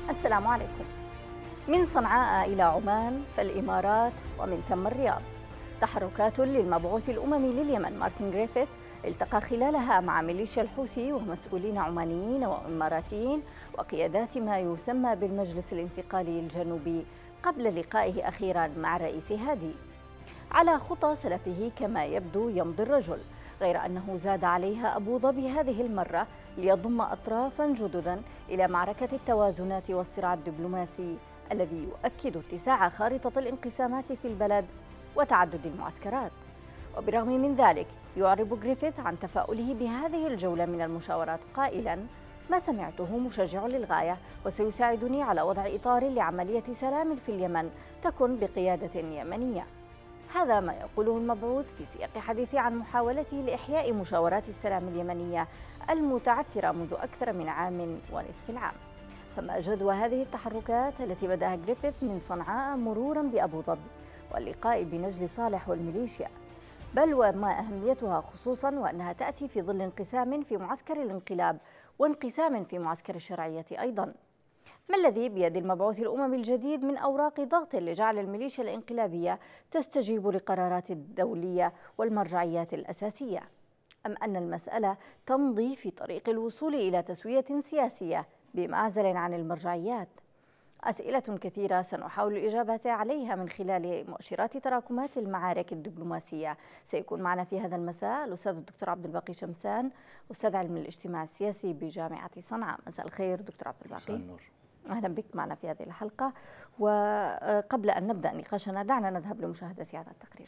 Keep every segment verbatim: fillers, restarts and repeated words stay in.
السلام عليكم. من صنعاء إلى عمان فالإمارات ومن ثم الرياض. تحركات للمبعوث الأممي لليمن مارتن جريفيث التقى خلالها مع ميليشيا الحوثي ومسؤولين عمانيين وإماراتيين وقيادات ما يسمى بالمجلس الانتقالي الجنوبي قبل لقائه أخيرا مع الرئيس هادي. على خطى سلفه كما يبدو يمضي الرجل، غير أنه زاد عليها أبو ظبي هذه المرة ليضم أطرافا جددا إلى معركة التوازنات والصراع الدبلوماسي الذي يؤكد اتساع خارطة الانقسامات في البلد وتعدد المعسكرات. وبرغم من ذلك يعرب جريفيث عن تفاؤله بهذه الجولة من المشاورات قائلا: ما سمعته مشجع للغاية وسيساعدني على وضع إطار لعملية سلام في اليمن تكن بقيادة يمنية. هذا ما يقوله المبعوث في سياق حديثه عن محاولته لإحياء مشاورات السلام اليمنية المتعثرة منذ أكثر من عام ونصف العام. فما جدوى هذه التحركات التي بدأها جريفيث من صنعاء مرورا بأبو ظبي واللقاء بنجل صالح والميليشيا، بل وما أهميتها خصوصا وأنها تأتي في ظل انقسام في معسكر الانقلاب وانقسام في معسكر الشرعية أيضا. ما الذي بيد المبعوث الأممي الجديد من أوراق ضغط لجعل الميليشيا الانقلابية تستجيب لقرارات الدولية والمرجعيات الأساسية؟ أم أن المسألة تمضي في طريق الوصول إلى تسوية سياسية بمعزل عن المرجعيات؟ أسئلة كثيرة سنحاول الإجابة عليها من خلال مؤشرات تراكمات المعارك الدبلوماسية. سيكون معنا في هذا المساء الأستاذ الدكتور عبد الباقي شمسان، أستاذ علم الاجتماع السياسي بجامعة صنعاء. مساء الخير دكتور عبد الباقي. مساء النور. أهلا بك معنا في هذه الحلقة. وقبل أن نبدأ نقاشنا دعنا نذهب لمشاهدة هذا التقرير.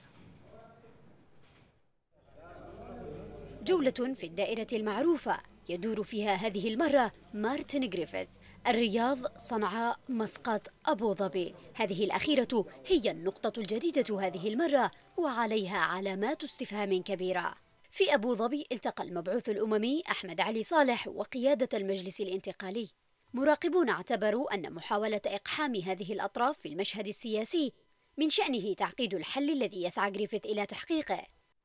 جولة في الدائرة المعروفة يدور فيها هذه المرة مارتن جريفيث. الرياض، صنعاء، مسقط، أبو ظبي، هذه الأخيرة هي النقطة الجديدة هذه المرة وعليها علامات استفهام كبيرة. في أبو ظبي التقى المبعوث الأممي أحمد علي صالح وقيادة المجلس الانتقالي. مراقبون اعتبروا أن محاولة إقحام هذه الأطراف في المشهد السياسي من شأنه تعقيد الحل الذي يسعى جريفيث إلى تحقيقه.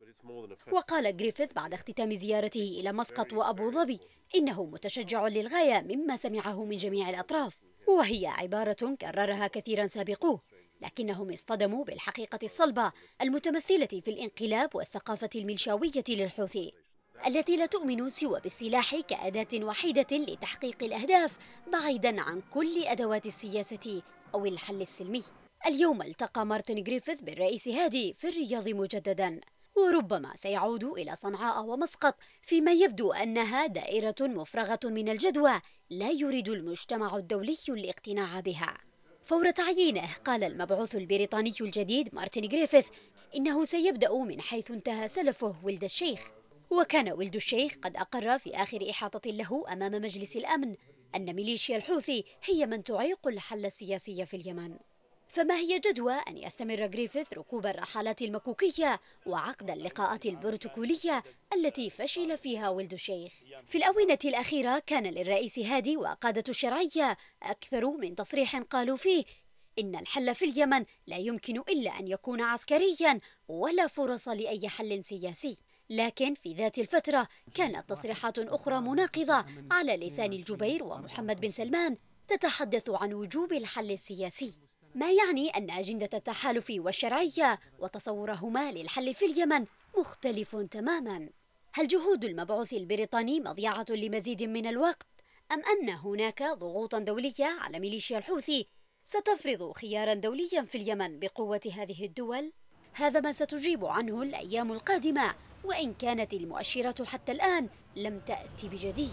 وقال جريفيث بعد اختتام زيارته إلى مسقط وأبو ظبي إنه متشجع للغاية مما سمعه من جميع الأطراف، وهي عبارة كررها كثيرا سابقوه، لكنهم اصطدموا بالحقيقة الصلبة المتمثلة في الانقلاب والثقافة الميليشياوية للحوثي التي لا تؤمن سوى بالسلاح كأداة وحيدة لتحقيق الأهداف بعيدا عن كل أدوات السياسة أو الحل السلمي. اليوم التقى مارتن جريفيث بالرئيس هادي في الرياض مجددا، وربما سيعود إلى صنعاء ومسقط فيما يبدو أنها دائرة مفرغة من الجدوى لا يريد المجتمع الدولي الاقتناع بها. فور تعيينه قال المبعوث البريطاني الجديد مارتن جريفيث إنه سيبدأ من حيث انتهى سلفه ولد الشيخ. وكان ولد الشيخ قد أقر في آخر إحاطة له أمام مجلس الأمن أن ميليشيا الحوثي هي من تعيق الحل السياسي في اليمن. فما هي جدوى أن يستمر جريفيث ركوب الرحلات المكوكية وعقد اللقاءات البروتوكولية التي فشل فيها ولد الشيخ؟ في الآونة الأخيرة كان للرئيس هادي وقادة الشرعية أكثر من تصريح قالوا فيه إن الحل في اليمن لا يمكن إلا أن يكون عسكريا ولا فرص لأي حل سياسي. لكن في ذات الفترة كانت تصريحات أخرى مناقضة على لسان الجبير ومحمد بن سلمان تتحدث عن وجوب الحل السياسي، ما يعني أن أجندة التحالف والشرعية وتصورهما للحل في اليمن مختلف تماما. هل جهود المبعوث البريطاني مضيعة لمزيد من الوقت، أم أن هناك ضغوطا دولية على ميليشيا الحوثي ستفرض خيارا دوليا في اليمن بقوة هذه الدول؟ هذا ما ستجيب عنه الأيام القادمة، وإن كانت المؤشرات حتى الآن لم تأتي بجديد.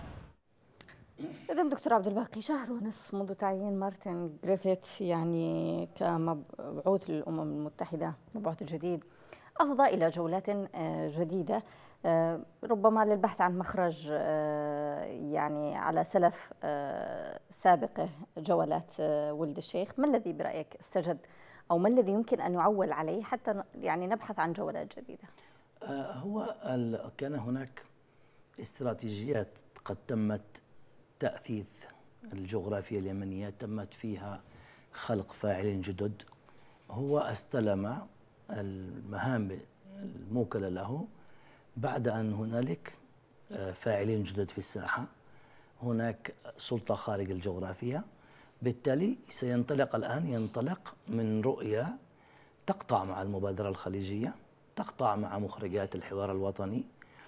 إذن دكتور عبد الباقي، شهر ونصف منذ تعيين مارتن جريفيث يعني كمبعوث للأمم المتحدة، مبعوث الجديد، أفضى إلى جولات جديدة ربما للبحث عن مخرج يعني على سلف سابقه جولات ولد الشيخ. ما الذي برأيك استجد أو ما الذي يمكن أن يعول عليه حتى يعني نبحث عن جولات جديدة؟ هو كان هناك استراتيجيات قد تمت تأثيث الجغرافيا اليمنية، تمت فيها خلق فاعلين جدد. هو استلم المهام الموكلة له بعد أن هنالك فاعلين جدد في الساحة، هناك سلطة خارج الجغرافيا، بالتالي سينطلق الآن ينطلق من رؤية تقطع مع المبادرة الخليجية، تقطع مع مخرجات الحوار الوطني،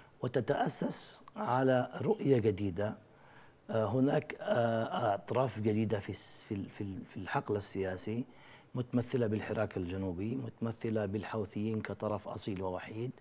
وتتأسس على رؤية جديدة. هناك أطراف جديدة في في الحقل السياسي، متمثلة بالحراك الجنوبي، متمثلة بالحوثيين كطرف أصيل ووحيد،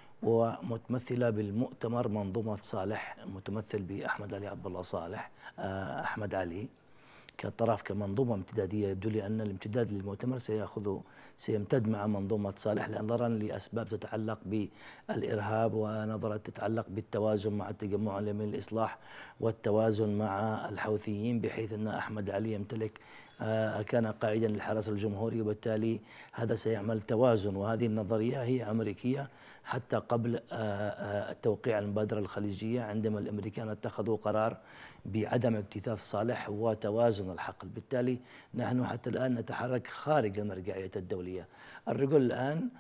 ومتمثلة بالمؤتمر منظومة صالح متمثل بأحمد علي عبد الله صالح أحمد علي كطرف كمنظومة امتدادية. يبدو لي أن الامتداد للمؤتمر سيأخذ سيمتد مع منظومة صالح نظرا لأسباب تتعلق بالإرهاب ونظرا تتعلق بالتوازن مع التجمع اليمني للإصلاح والتوازن مع الحوثيين، بحيث أن أحمد علي يمتلك كان قائدا للحرس الجمهوري، وبالتالي هذا سيعمل توازن. وهذه النظرية هي أمريكية حتى قبل التوقيع المبادرة الخليجية، عندما الأمريكان اتخذوا قرار بعدم اجتثاث صالح وتوازن الحقل. بالتالي نحن حتى الآن نتحرك خارج المرجعية الدولية. الرجل الآن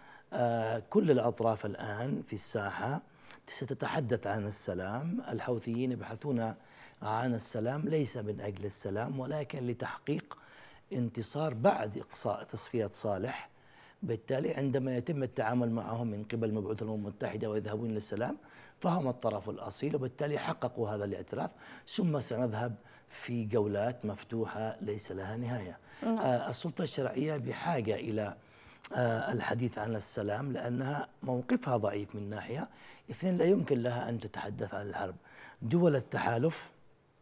كل الأطراف الآن في الساحة ستتحدث عن السلام. الحوثيين يبحثون عن السلام ليس من أجل السلام، ولكن لتحقيق انتصار بعد إقصاء تصفية صالح. بالتالي عندما يتم التعامل معهم من قبل مبعوث الأمم المتحدة ويذهبون للسلام فهم الطرف الأصيل، وبالتالي حققوا هذا الاعتراف. ثم سنذهب في جولات مفتوحة ليس لها نهاية. آه السلطة الشرعية بحاجة إلى آه الحديث عن السلام، لأنها موقفها ضعيف من ناحية. اثنين، لا يمكن لها أن تتحدث عن الحرب. دول التحالف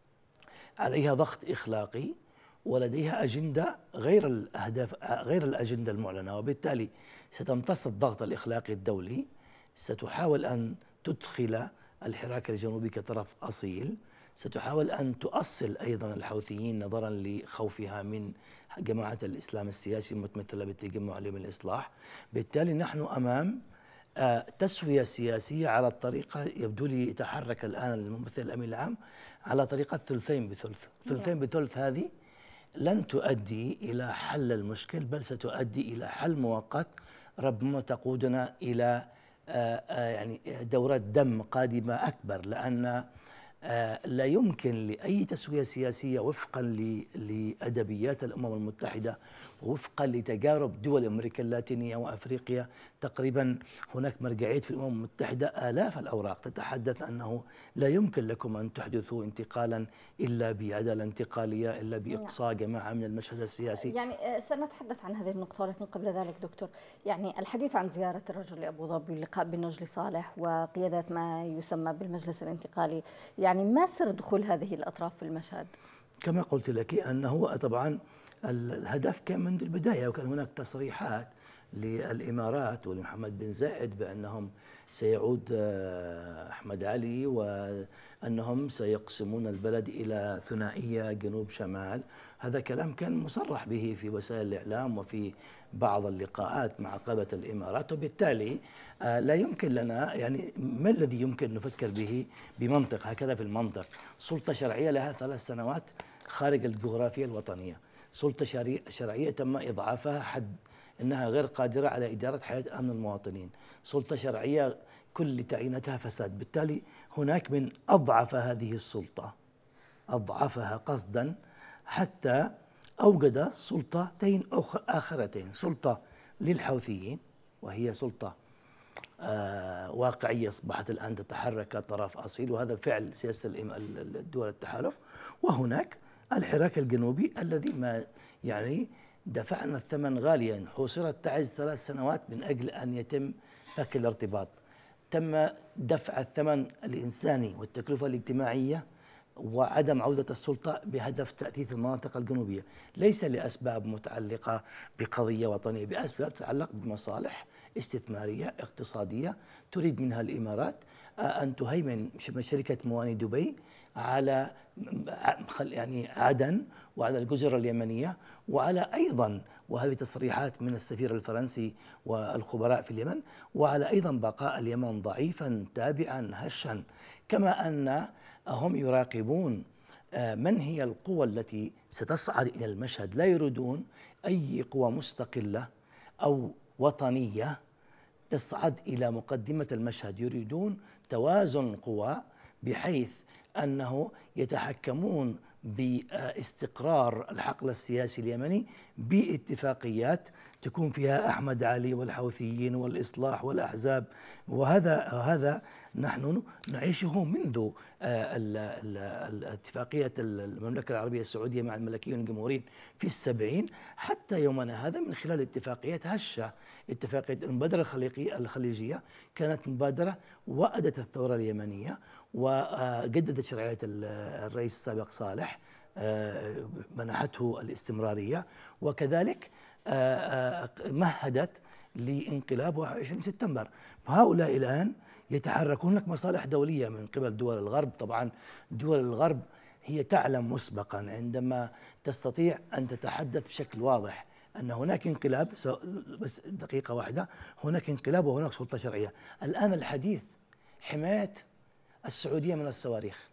عليها ضغط إخلاقي ولديها أجندة غير الأهداف غير الأجندة المعلنة، وبالتالي ستمتص الضغط الإخلاقي الدولي. ستحاول أن تدخل الحراك الجنوبي كطرف أصيل، ستحاول أن تؤصل أيضا الحوثيين نظرا لخوفها من جماعة الإسلام السياسي المتمثلة بالتجمع اليمني للإصلاح. بالتالي نحن أمام تسوية سياسية على الطريقة، يبدو لي يتحرك الآن الممثل الأمين العام على طريقة ثلثين بثلث. ثلثين بثلث هذه لن تؤدي إلى حل المشكل، بل ستؤدي إلى حل مؤقت ربما تقودنا إلى يعني دورة دم قادمة أكبر، لأن لا يمكن لأي تسوية سياسية وفقا لأدبيات الأمم المتحدة ووفقا لتجارب دول أمريكا اللاتينية وأفريقيا. تقريبا هناك مرجعية في الأمم المتحدة آلاف الأوراق تتحدث أنه لا يمكن لكم أن تحدثوا انتقالا إلا بعدالة انتقالية، إلا بإقصاء جماعة من المشهد السياسي. يعني سنتحدث عن هذه النقطة، ولكن قبل ذلك دكتور، يعني الحديث عن زيارة الرجل لأبو ظبي واللقاء بالنجل صالح وقيادة ما يسمى بالمجلس الانتقالي، يعني ما سر دخول هذه الأطراف في المشهد؟ كما قلت لك أنه طبعا الهدف كان منذ البداية، وكان هناك تصريحات للإمارات ولمحمد بن زايد بأنهم سيعود أحمد علي وأنهم سيقسمون البلد إلى ثنائية جنوب شمال. هذا كلام كان مصرح به في وسائل الإعلام وفي بعض اللقاءات مع قادة الإمارات، وبالتالي لا يمكن لنا، يعني ما الذي يمكن نفكر به بمنطق هكذا؟ في المنطق سلطة شرعية لها ثلاث سنوات خارج الجغرافيا الوطنية، سلطة شرعية تم إضعافها حد أنها غير قادرة على إدارة حياة أمن المواطنين، سلطة شرعية كل تعييناتها فساد. بالتالي هناك من أضعف هذه السلطة، أضعفها قصدا حتى أوجد سلطتين آخرتين، سلطة للحوثيين وهي سلطة آه واقعية أصبحت الآن تتحرك كطرف أصيل، وهذا فعل سياسة الدول التحالف. وهناك الحراك الجنوبي الذي ما يعني دفعنا الثمن غاليا، حوصرت تعز ثلاث سنوات من أجل أن يتم فك الارتباط. تم دفع الثمن الإنساني والتكلفة الاجتماعية وعدم عودة السلطة بهدف تأثيث المناطق الجنوبية، ليس لأسباب متعلقة بقضية وطنية، بأسباب تتعلق بمصالح استثمارية اقتصادية تريد منها الإمارات أن تهيمن شركة مواني دبي على يعني عدن وعلى الجزر اليمنية، وعلى أيضا، وهذه تصريحات من السفير الفرنسي والخبراء في اليمن، وعلى أيضا بقاء اليمن ضعيفا تابعا هشا. كما أن هم يراقبون من هي القوى التي ستصعد إلى المشهد، لا يريدون أي قوى مستقلة أو وطنية تصعد إلى مقدمة المشهد، يريدون توازن قوى بحيث أنه يتحكمون باستقرار الحقل السياسي اليمني باتفاقيات تكون فيها أحمد علي والحوثيين والإصلاح والأحزاب، وهذا هذا نحن نعيشه منذ اتفاقية المملكة العربية السعودية مع الملكيين الجمهوريين في السبعين حتى يومنا هذا، من خلال اتفاقيات هشة. اتفاقية المبادرة الخليجية كانت مبادرة وأدت الثورة اليمنية وجددت شرعية الرئيس السابق صالح، منحته الاستمرارية، وكذلك مهدت لانقلاب واحد وعشرين سبتمبر. هؤلاء الآن يتحركون لك مصالح دولية من قبل دول الغرب. طبعا دول الغرب هي تعلم مسبقا عندما تستطيع أن تتحدث بشكل واضح أن هناك انقلاب، بس دقيقة واحدة، هناك انقلاب وهناك سلطة شرعية. الآن الحديث حماية السعودية من الصواريخ،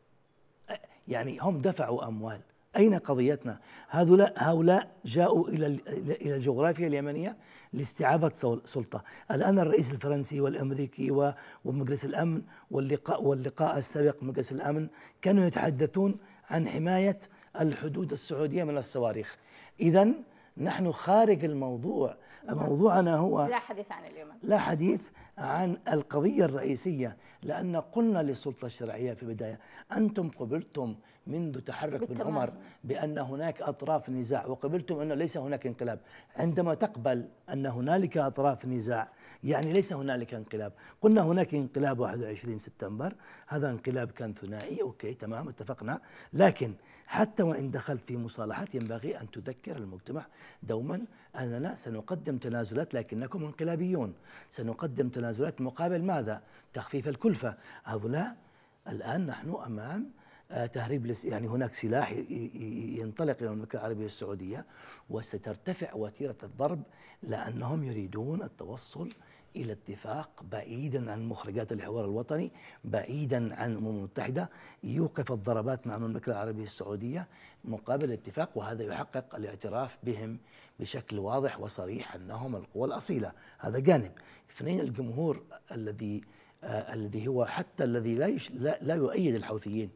يعني هم دفعوا أموال. أين قضيتنا؟ هؤلاء هؤلاء جاءوا إلى إلى الجغرافيا اليمنية لاستعادة سلطة. الآن الرئيس الفرنسي والأمريكي ومجلس الأمن واللقاء واللقاء السابق مجلس الأمن كانوا يتحدثون عن حماية الحدود السعودية من الصواريخ. إذن نحن خارج الموضوع. موضوعنا هو لا حديث عن اليمن، لا حديث عن القضية الرئيسية، لأن قلنا للسلطة الشرعية في البداية أنتم قبلتم منذ تحرك بن عمر بأن هناك أطراف نزاع، وقبلتم أن ليس هناك انقلاب. عندما تقبل أن هنالك أطراف نزاع يعني ليس هنالك انقلاب. قلنا هناك انقلاب واحد وعشرين سبتمبر، هذا انقلاب كان ثنائي، أوكي تمام اتفقنا، لكن حتى وإن دخلت في مصالحات ينبغي أن تذكر المجتمع دوما أننا سنقدم تنازلات لكنكم انقلابيون، سنقدم تنازلات مقابل ماذا؟ تخفيف الكلفة. هؤلاء الآن نحن أمام تهريب، يعني هناك سلاح ينطلق إلى المملكة العربية السعودية وسترتفع وتيرة الضرب، لأنهم يريدون التوصل إلى اتفاق بعيدا عن مخرجات الحوار الوطني، بعيدا عن الأمم المتحدة، يوقف الضربات مع المملكة العربية السعودية مقابل اتفاق، وهذا يحقق الاعتراف بهم بشكل واضح وصريح أنهم القوى الأصيلة. هذا جانب. اثنين، الجمهور الذي آه الذي هو حتى الذي لا, يش لا, لا يؤيد الحوثيين.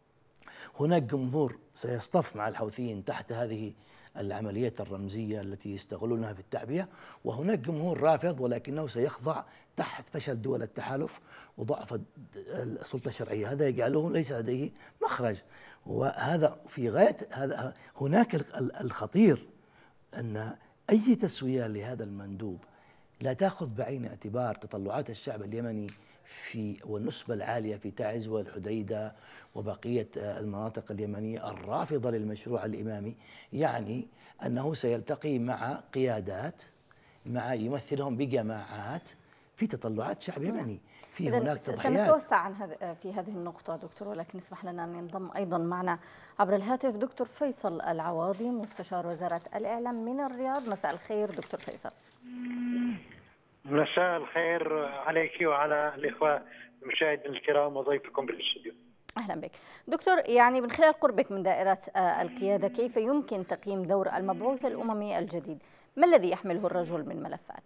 هناك جمهور سيصطف مع الحوثيين تحت هذه العمليات الرمزية التي يستغلونها في التعبئة، وهناك جمهور رافض ولكنه سيخضع تحت فشل دول التحالف وضعف السلطة الشرعية. هذا يجعله ليس لديه مخرج، وهذا في غاية هذا. هناك الخطير أن أي تسوية لهذا المندوب لا تأخذ بعين اعتبار تطلعات الشعب اليمني في والنسبة العالية في تعز والحديدة وبقية المناطق اليمنية الرافضة للمشروع الإمامي، يعني أنه سيلتقي مع قيادات مع يمثلهم بجماعات في تطلعات شعب يمني، في هناك تضحيات. سنتوسع عن هذا في هذه النقطة دكتور، ولكن اسمح لنا أن ينضم أيضا معنا عبر الهاتف دكتور فيصل العواضي مستشار وزارة الإعلام من الرياض. مساء الخير دكتور فيصل. مساء الخير عليك وعلى الإخوة المشاهدين الكرام وضيفكم بالاستوديو. أهلا بك دكتور. يعني من خلال قربك من دائرة القيادة، كيف يمكن تقييم دور المبعوث الأممي الجديد؟ ما الذي يحمله الرجل من ملفات؟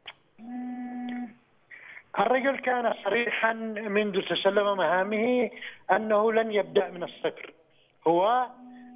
الرجل كان صريحا منذ تسلم مهامه أنه لن يبدأ من الصفر، هو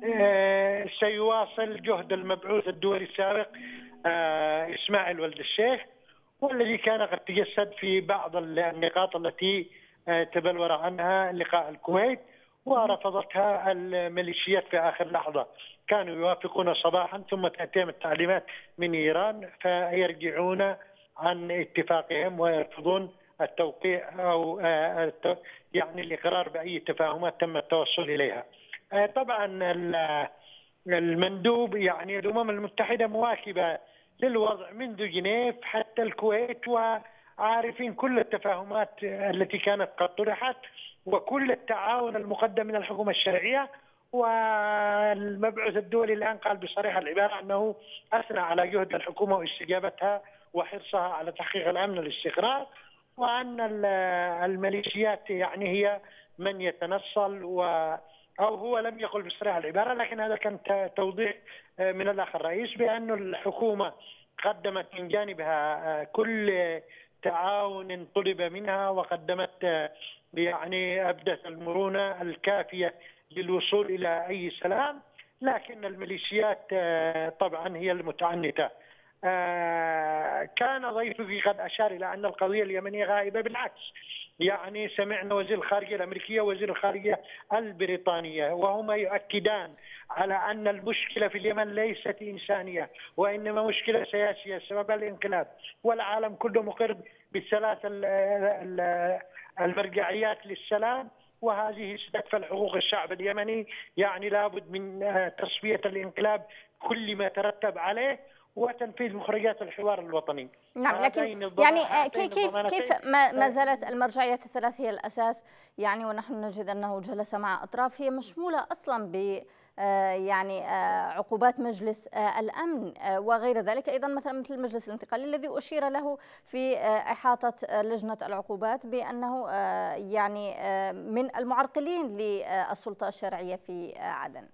سيواصل جهد المبعوث الدولي السابق إسماعيل ولد الشيخ، والذي كان قد تجسد في بعض النقاط التي تبلور عنها لقاء الكويت ورفضتها الميليشيات في آخر لحظة. كانوا يوافقون صباحا ثم تأتيهم التعليمات من إيران فيرجعون عن اتفاقهم ويرفضون التوقيع أو يعني الإقرار بأي تفاهمات تم التوصل إليها. طبعا المندوب يعني الأمم المتحدة مواكبة للوضع منذ جنيف حتى الكويت، وعارفين كل التفاهمات التي كانت قد طرحت وكل التعاون المقدم من الحكومة الشرعية. والمبعوث الدولي الآن قال بصريح العبارة أنه أثنى على جهد الحكومة واستجابتها وحرصها على تحقيق الأمن والاستقرار، وأن الميليشيات يعني هي من يتنصل و أو هو لم يقل بصريح العبارة، لكن هذا كان توضيح من الأخ الرئيس بأن الحكومة قدمت من جانبها كل تعاون طلب منها، وقدمت يعني أبدت المرونة الكافية للوصول إلى أي سلام، لكن الميليشيات طبعا هي المتعنتة. كان ضيفي قد أشار إلى أن القضية اليمنية غائبة، بالعكس يعني سمعنا وزير الخارجية الأمريكية ووزير الخارجية البريطانية وهما يؤكدان على أن المشكلة في اليمن ليست إنسانية وإنما مشكلة سياسية سبب الانقلاب، والعالم كله مقر بالثلاث المرجعيات للسلام، وهذه ستكفل حقوق الشعب اليمني. يعني لابد من تصفية الانقلاب كل ما ترتب عليه وتنفيذ مخرجات الحوار الوطني. نعم، لكن يعني كيف كيف ما, ما زالت المرجعيات الثلاث هي الأساس، يعني ونحن نجد أنه جلس مع أطراف هي مشمولة أصلا ب يعني عقوبات مجلس الأمن وغير ذلك، أيضا مثلا مثل المجلس الانتقالي الذي أشير له في إحاطة لجنة العقوبات بأنه يعني من المعرقلين للسلطة الشرعية في عدن.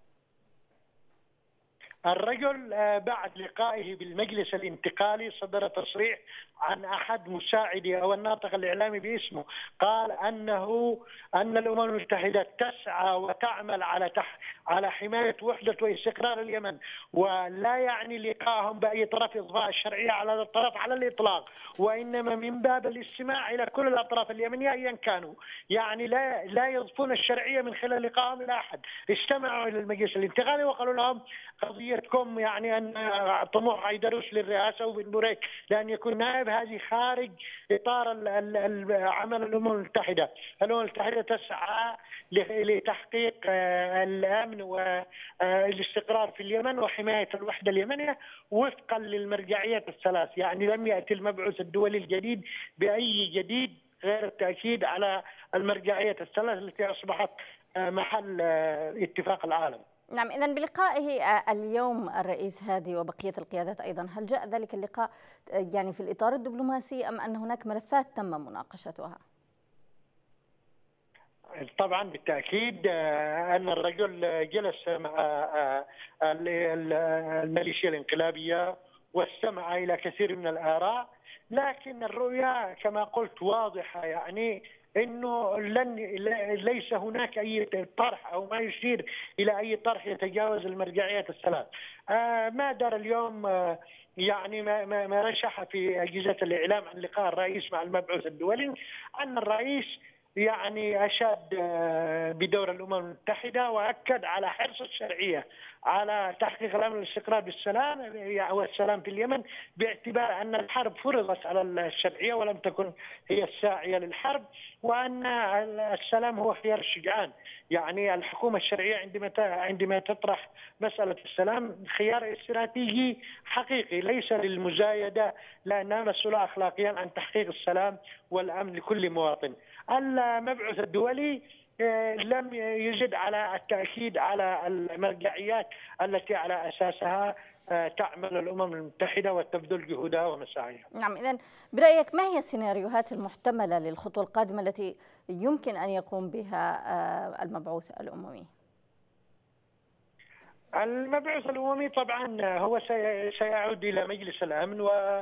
الرجل بعد لقائه بالمجلس الانتقالي صدر تصريح عن أحد مساعدي أو الناطق الإعلامي باسمه، قال أنه أن الأمم المتحدة تسعى وتعمل على تح على حماية وحدة واستقرار اليمن، ولا يعني لقائهم بأي طرف إضفاء الشرعية على الطرف على الإطلاق، وإنما من باب الاستماع إلى كل الأطراف اليمنية أيا كانوا، يعني لا لا يضفون الشرعية من خلال لقائهم إلى أحد. استمعوا إلى المجلس الانتقالي وقالوا لهم قضيتكم يعني أن طموح عيدروس للرئاسة وبن بريك لأن يكون نائب هذه خارج إطار عمل الأمم المتحدة. الأمم المتحدة تسعى لتحقيق الأمن والاستقرار في اليمن وحماية الوحدة اليمنية وفقا للمرجعيات الثلاث، يعني لم يأتي المبعوث الدولي الجديد بأي جديد غير التأكيد على المرجعيات الثلاث التي أصبحت محل اتفاق العالم. نعم، إذن بلقائه اليوم الرئيس هادي وبقية القيادات أيضا، هل جاء ذلك اللقاء يعني في الإطار الدبلوماسي أم أن هناك ملفات تم مناقشتها؟ طبعا بالتأكيد أن الرجل جلس مع الميليشيا الانقلابية واستمع إلى كثير من الآراء، لكن الرؤية كما قلت واضحة، يعني انه لن ليس هناك اي طرح او ما يشير الى اي طرح يتجاوز المرجعيات الثلاث. آه ما دار اليوم آه يعني ما ما رشح في اجهزه الاعلام عن لقاء الرئيس مع المبعوث الدولي ان الرئيس يعني اشاد بدور الامم المتحده واكد على حرص الشرعيه على تحقيق الامن والاستقرار بالسلام والسلام في اليمن، باعتبار ان الحرب فرضت على الشرعيه ولم تكن هي الساعيه للحرب، وان السلام هو خيار الشجعان. يعني الحكومه الشرعيه عندما عندما تطرح مساله السلام خيار استراتيجي حقيقي ليس للمزايده، لانها مسؤوله اخلاقيا عن تحقيق السلام والامن لكل مواطن. المبعوث الدولي لم يجد على التأكيد على المرجعيات التي على أساسها تعمل الأمم المتحدة وتبذل جهودها ومساعيها. نعم، إذن برأيك ما هي السيناريوهات المحتملة للخطوة القادمة التي يمكن أن يقوم بها المبعوث الأممي؟ المبعوث الأممي طبعا هو سيعود إلى مجلس الأمن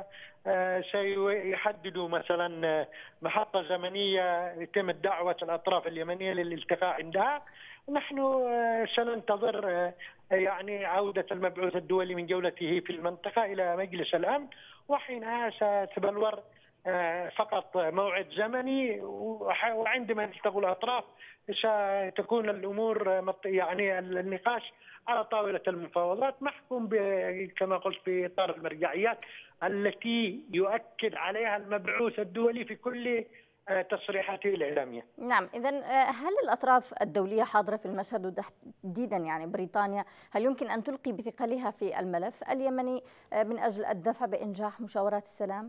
وسيحدد مثلا محطة زمنية يتم دعوة الأطراف اليمنية للالتقاء عندها. نحن سننتظر يعني عودة المبعوث الدولي من جولته في المنطقة إلى مجلس الأمن، وحينها ستبلور فقط موعد زمني، وعندما تلتقي الأطراف ستكون الأمور يعني النقاش على طاولة المفاوضات محكوم كما قلت في إطار المرجعيات التي يؤكد عليها المبعوث الدولي في كل تصريحاته الإعلامية. نعم، إذن هل الأطراف الدولية حاضرة في المشهد وتحديدا يعني بريطانيا هل يمكن أن تلقي بثقلها في الملف اليمني من أجل الدفع بإنجاح مشاورات السلام؟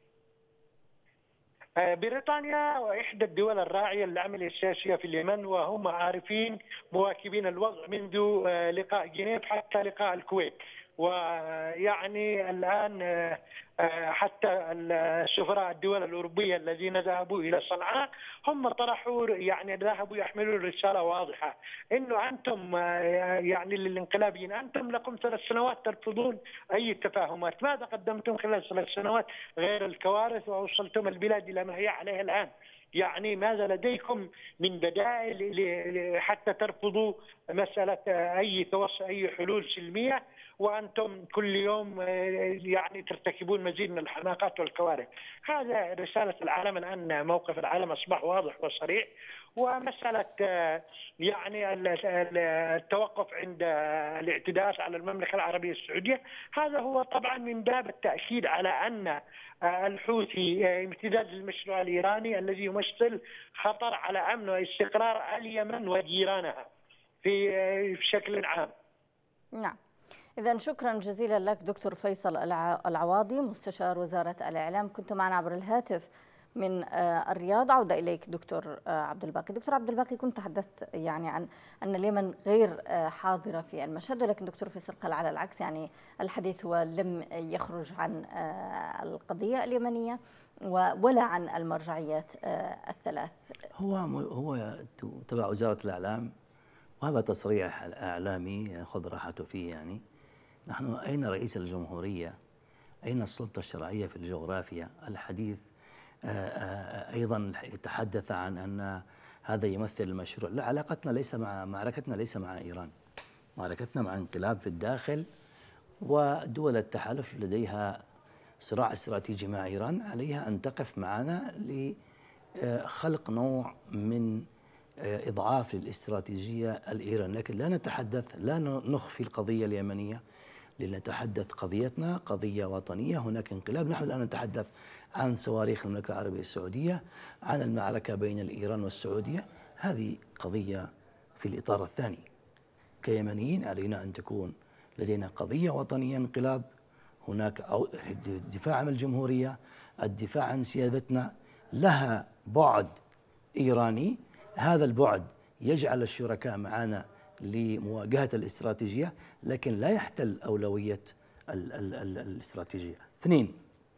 بريطانيا وإحدى الدول الراعية للعملية السياسية في اليمن، وهم عارفين مواكبين الوضع منذ لقاء جنيف حتى لقاء الكويت، ويعني الآن حتى السفراء الدول الأوروبية الذين ذهبوا إلى صنعاء هم طرحوا يعني ذهبوا يحملون رسالة واضحة إنه أنتم يعني للانقلابيين أنتم لكم ثلاث سنوات ترفضون أي تفاهمات، ماذا قدمتم خلال ثلاث سنوات غير الكوارث ووصلتم البلاد إلى ما هي عليه الآن؟ يعني ماذا لديكم من بدائل حتى ترفضوا مسألة أي توصل أي حلول سلمية وأنتم كل يوم يعني ترتكبون مزيد من الحماقات والكوارث؟ هذا رسالة العالم الآن، موقف العالم أصبح واضح وصريح. ومسألة يعني التوقف عند الاعتداءات على المملكة العربية السعودية، هذا هو طبعا من باب التأكيد على أن الحوثي امتداد للمشروع الإيراني الذي يمثل خطر على أمن واستقرار اليمن وجيرانها في بشكل عام. نعم، إذا شكرا جزيلا لك دكتور فيصل العواضي مستشار وزارة الإعلام، كنت معنا عبر الهاتف من الرياض. عودة إليك دكتور عبد الباقي. دكتور عبد الباقي، كنت تحدثت يعني عن أن اليمن غير حاضرة في المشهد، ولكن دكتور فيصل قال على العكس، يعني الحديث هو لم يخرج عن القضية اليمنية ولا عن المرجعيات الثلاث. هو هو تبع وزارة الإعلام، وهذا تصريح إعلامي خذ راحته فيه. يعني نحن أين رئيس الجمهورية؟ أين السلطة الشرعية في الجغرافيا؟ الحديث أيضا يتحدث عن أن هذا يمثل المشروع. لا، علاقتنا ليس مع معركتنا ليس مع إيران، معركتنا مع انقلاب في الداخل، ودول التحالف لديها صراع استراتيجي مع إيران، عليها أن تقف معنا لخلق نوع من إضعاف للاستراتيجية الإيرانية. لكن لا نتحدث، لا نخفي القضية اليمنية، لنتحدث قضيتنا قضية وطنية. هناك انقلاب، نحن الآن نتحدث عن صواريخ المملكة العربية السعودية، عن المعركة بين الإيران والسعودية. هذه قضية في الإطار الثاني. كيمنيين علينا أن تكون لدينا قضية وطنية، انقلاب، هناك الدفاع عن الجمهورية، الدفاع عن سيادتنا، لها بعد إيراني. هذا البعد يجعل الشركاء معنا لمواجهة الاستراتيجية، لكن لا يحتل أولوية ال ال ال الاستراتيجية. اثنين،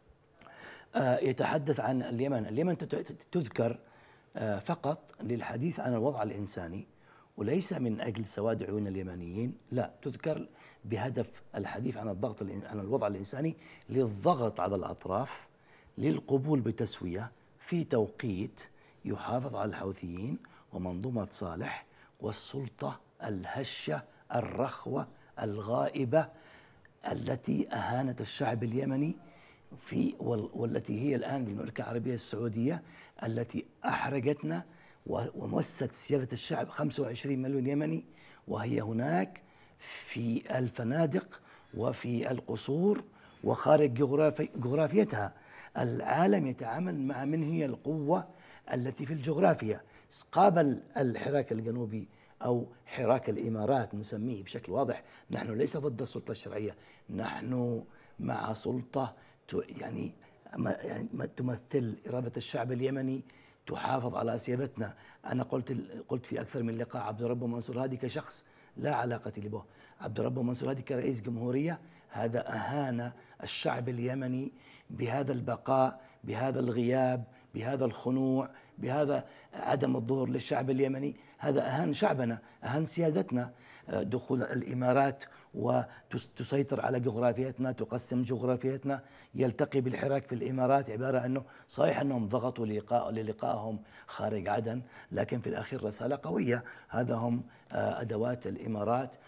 آه يتحدث عن اليمن. اليمن تذكر آه فقط للحديث عن الوضع الإنساني، وليس من أجل سواد عيون اليمنيين، لا، تذكر بهدف الحديث عن الضغط عن الوضع الإنساني، للضغط على الأطراف، للقبول بتسوية في توقيت يحافظ على الحوثيين ومنظومة صالح والسلطة الهشة الرخوة الغائبة التي أهانت الشعب اليمني في والتي هي الآن بالمملكة العربية السعودية، التي أحرجتنا ومست سيادة الشعب. خمسة وعشرين مليون يمني، وهي هناك في الفنادق وفي القصور وخارج جغرافي جغرافيتها. العالم يتعامل مع من هي القوة التي في الجغرافيا. قابل الحراك الجنوبي أو حراك الإمارات نسميه بشكل واضح، نحن ليس ضد السلطة الشرعية، نحن مع سلطة يعني تمثل إرادة الشعب اليمني، تحافظ على سيادتنا. أنا قلت قلت في أكثر من لقاء، عبد الرب منصور هادي كشخص لا علاقة لي به، عبد الرب منصور هادي كرئيس جمهورية، هذا أهان الشعب اليمني بهذا البقاء، بهذا الغياب، بهذا الخنوع، بهذا عدم الظهور للشعب اليمني. هذا أهان شعبنا، أهان سيادتنا. دخول الإمارات وتسيطر على جغرافيتنا، تقسم جغرافيتنا، يلتقي بالحراك في الإمارات، عبارة أنه صحيح أنهم ضغطوا للقاء للقائهم خارج عدن، لكن في الأخير رسالة قوية. هذا هم أدوات الإمارات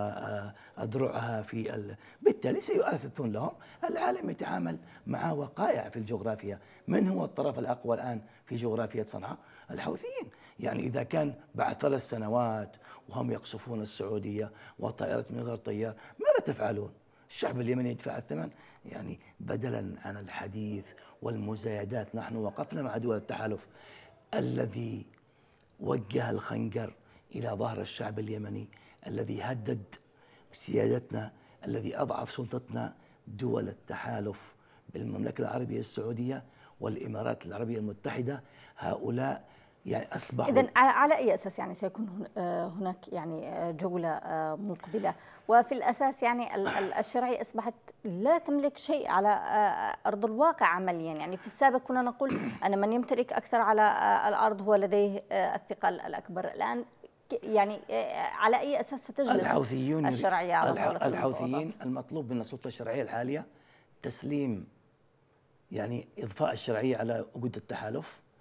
وأذرعها في ال... بالتالي سيؤثثون لهم. العالم يتعامل مع وقائع في الجغرافيا. من هو الطرف الأقوى الآن في جغرافية صنعاء؟ الحوثيين. يعني إذا كان بعد ثلاث سنوات وهم يقصفون السعودية وطائرة من غير طيار، ماذا تفعلون؟ الشعب اليمني يدفع الثمن. يعني بدلا عن الحديث والمزايدات، نحن وقفنا مع دول التحالف الذي وجه الخنجر إلى ظهر الشعب اليمني، الذي هدد سيادتنا، الذي أضعف سلطتنا. دول التحالف بالمملكة العربية السعودية والإمارات العربية المتحدة، هؤلاء يعني أصبحوا. إذن على أي أساس يعني سيكون هناك يعني جولة مقبلة؟ وفي الأساس يعني الشرعية أصبحت لا تملك شيء على أرض الواقع عمليا. يعني في السابق كنا نقول أن من يمتلك أكثر على الأرض هو لديه الثقل الأكبر. الآن يعني على أي أساس ستجلس الحوثيون الشرعية على دولة الحوثيين؟ المطلوب من السلطة الشرعية الحالية تسليم، يعني إضفاء الشرعية على وجود التحالف،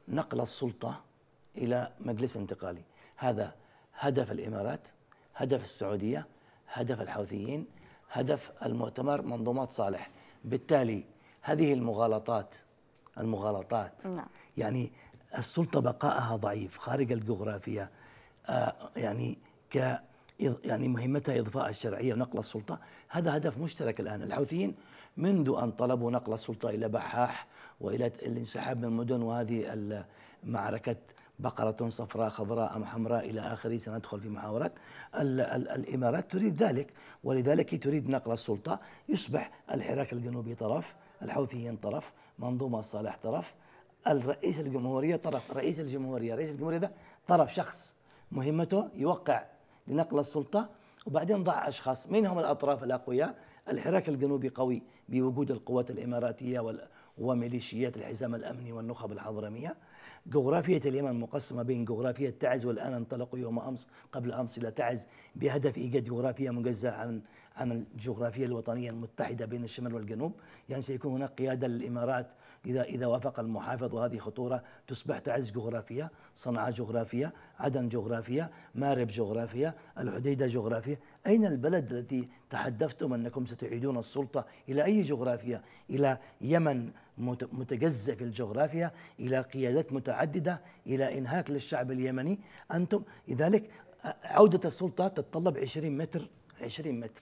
نقل السلطة إلى مجلس انتقالي. هذا هدف الإمارات، هدف السعودية، هدف الحوثيين، هدف المؤتمر منظومات صالح. بالتالي هذه المغالطات المغالطات نعم. يعني السلطة بقائها ضعيف خارج الجغرافيا، آه يعني ك يعني مهمتها إضفاء الشرعية ونقل السلطة. هذا هدف مشترك الآن. الحوثيين منذ أن طلبوا نقل السلطة إلى بحاح وإلى الانسحاب من المدن، وهذه معركة بقرة صفراء خضراء أم حمراء إلى آخره، سندخل في محاورات. ال ال الإمارات تريد ذلك، ولذلك تريد نقل السلطة. يصبح الحراك الجنوبي طرف، الحوثيين طرف، منظومة صالح طرف، الرئيس الجمهورية طرف. رئيس الجمهورية رئيس الجمهورية ده طرف، شخص مهمته يوقع لنقل السلطة، وبعدين ضع أشخاص. من هم الأطراف الأقوياء؟ الحراك الجنوبي قوي بوجود القوات الإماراتية وميليشيات الحزام الأمني والنخب الحضرمية. جغرافية اليمن مقسمة بين جغرافية تعز، والآن انطلقوا يوم أمس قبل أمس إلى تعز بهدف إيجاد جغرافيا موزعة عن عن الجغرافيا الوطنية المتحدة بين الشمال والجنوب. يعني سيكون هناك قيادة للإمارات إذا إذا وافق المحافظ، وهذه خطورة. تصبح تعز جغرافيا، صنعاء جغرافيا، عدن جغرافيا، مارب جغرافيا، الحديدة جغرافيا. أين البلد التي تحدثتم أنكم ستعيدون السلطة؟ إلى أي جغرافيا؟ إلى يمن متجزأ في الجغرافيا، إلى قيادات متعددة، إلى إنهاك للشعب اليمني. أنتم لذلك عودة السلطة تتطلب عشرين متر، عشرين متر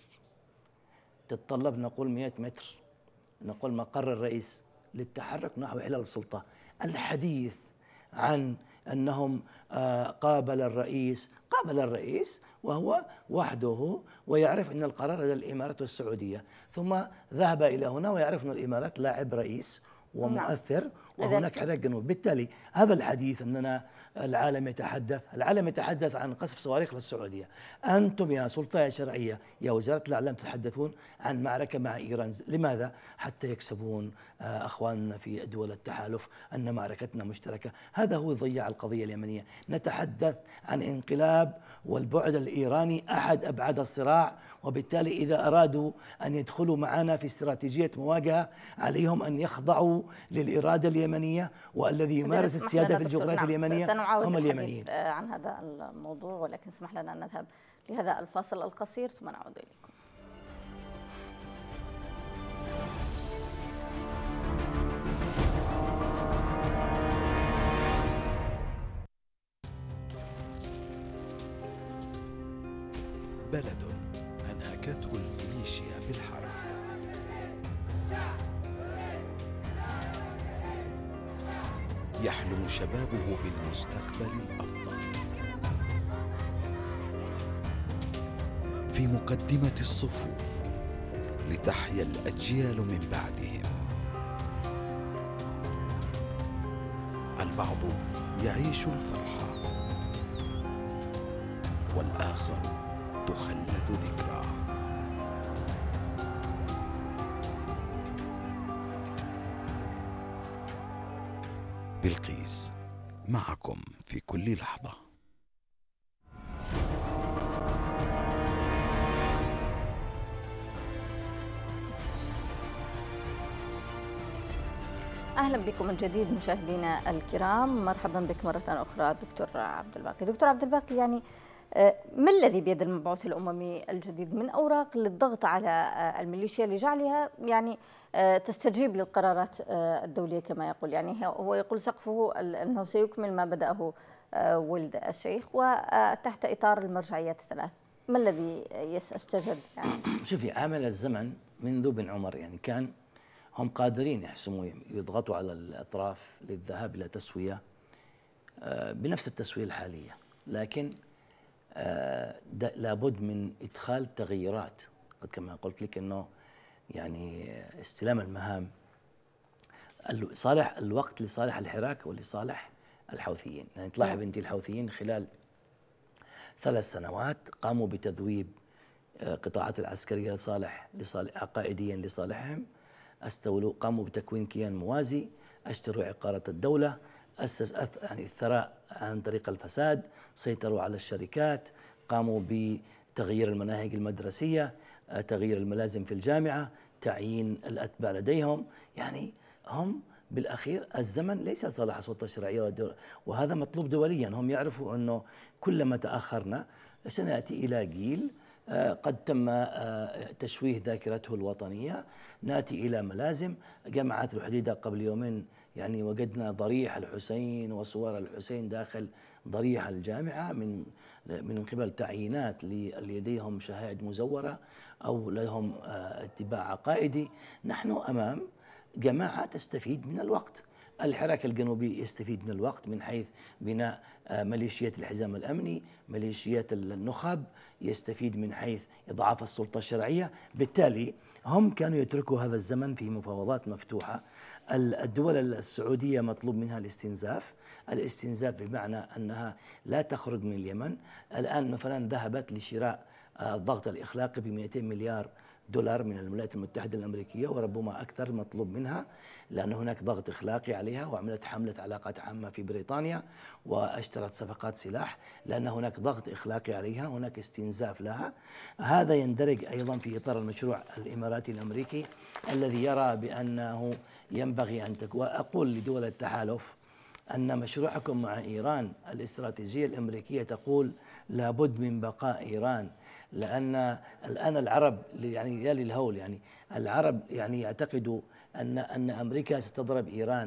تتطلب نقول مئة متر، نقول مقر الرئيس للتحرك نحو إحلال السلطة. الحديث عن أنهم قابل الرئيس، قابل الرئيس وهو وحده ويعرف أن القرار لدى الإمارات والسعودية، ثم ذهب إلى هنا ويعرف أن الإمارات لاعب رئيس ومؤثر وهناك حراك جنوب. بالتالي هذا الحديث أننا العالم يتحدث، العالم يتحدث عن قصف صواريخ للسعودية. أنتم يا سلطة يا شرعية يا وزارة الإعلام تتحدثون عن معركة مع إيران. لماذا؟ حتى يكسبون أخواننا في دول التحالف أن معركتنا مشتركة. هذا هو ضياع القضية اليمنية. نتحدث عن انقلاب، والبعد الإيراني أحد أبعاد الصراع، وبالتالي إذا أرادوا أن يدخلوا معنا في استراتيجية مواجهة عليهم أن يخضعوا للإرادة اليمنية، والذي يمارس السيادة في الجغرافيا اليمنية هم اليمنيين. عن هذا الموضوع، ولكن اسمح لنا أن نذهب لهذا الفاصل القصير ثم نعود إليكم. بلد أنهكته الميليشيا بالحرب، يحلم شبابه بالمستقبل الأفضل. في مقدمة الصفوف لتحيا الأجيال من بعدهم. البعض يعيش الفرحة، والآخر تخلد ذكراه. بلقيس معكم في كل لحظة. أهلا بكم من جديد مشاهدينا الكرام، مرحبا بك مرة أخرى دكتور عبد الباقي. دكتور عبد الباقي، يعني ما الذي بيد المبعوث الأممي الجديد من أوراق للضغط على الميليشيا لجعلها يعني تستجيب للقرارات الدولية كما يقول؟ يعني هو يقول سقفه أنه سيكمل ما بدأه ولد الشيخ وتحت إطار المرجعيات الثلاث. ما الذي يستجد يعني؟ شوفي، عامل الزمن منذ بن عمر يعني كان هم قادرين يحسموا يضغطوا على الأطراف للذهاب إلى تسوية بنفس التسوية الحالية، لكن لابد من إدخال تغييرات. كما قلت لك أنه يعني استلام المهام صالح الوقت لصالح الحراك ولصالح الحوثيين. يعني تلاحظ أنت الحوثيين خلال ثلاث سنوات قاموا بتذويب قطاعات العسكرية لصالح لصالح عقائديا لصالحهم، استولوا قاموا بتكوين كيان موازي، اشتروا عقارة الدولة، أسس يعني الثراء عن طريق الفساد، سيطروا على الشركات، قاموا بتغيير المناهج المدرسية، تغيير الملازم في الجامعة، تعيين الأتباع لديهم. يعني هم بالأخير الزمن ليس صالح السلطة الشرعية، وهذا مطلوب دوليا. هم يعرفوا أنه كلما تأخرنا سنأتي إلى جيل قد تم تشويه ذاكرته الوطنية، نأتي إلى ملازم. جماعات الحديدة قبل يومين يعني وجدنا ضريح الحسين وصور الحسين داخل ضريح الجامعة من من قبل تعيينات اللي لديهم شهائد مزورة أو لهم اتباع عقائدي. نحن أمام جماعة تستفيد من الوقت. الحراك الجنوبي يستفيد من الوقت من حيث بناء ميليشيات الحزام الأمني، ميليشيات النخب، يستفيد من حيث إضعاف السلطة الشرعية. بالتالي هم كانوا يتركوا هذا الزمن في مفاوضات مفتوحة. الدول السعودية مطلوب منها الاستنزاف، الاستنزاف بمعنى أنها لا تخرج من اليمن. الآن مثلا ذهبت لشراء الضغط الإخلاقي ب مئتين مليار دولار من الولايات المتحدة الأمريكية وربما أكثر مطلوب منها، لأن هناك ضغط إخلاقي عليها، وعملت حملة علاقات عامة في بريطانيا واشترت صفقات سلاح لأن هناك ضغط إخلاقي عليها، هناك استنزاف لها. هذا يندرج أيضا في إطار المشروع الإماراتي الأمريكي الذي يرى بأنه ينبغي أن تكون. وأقول لدول التحالف أن مشروعكم مع إيران الاستراتيجية الأمريكية تقول لابد من بقاء إيران، لأن الآن العرب يعني يا للهول، يعني العرب يعني يعتقدوا أن أن أمريكا ستضرب إيران.